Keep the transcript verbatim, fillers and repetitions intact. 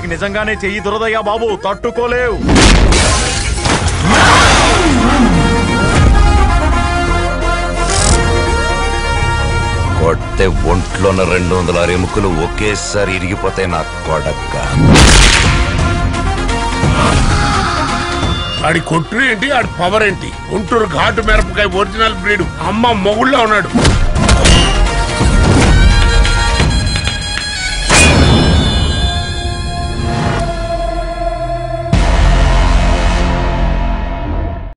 వాడికి నిజంగానే చెయ్యి దురదయ్యా బాబు, తట్టుకోలేవు. కొట్టే ఒంట్లోన రెండు వందల ఆరు ఎముకలు ఒకేసారి ఇరిగిపోతాయి నా కొడక్క. ఆడి కొట్టు ఏంటి, ఆడి పవర్ ఏంటి? గుంటూరు ఘాటు మిరపకాయ ఒరిజినల్ బ్రీడ్. అమ్మ మొగుళ్ళో ఉన్నాడు.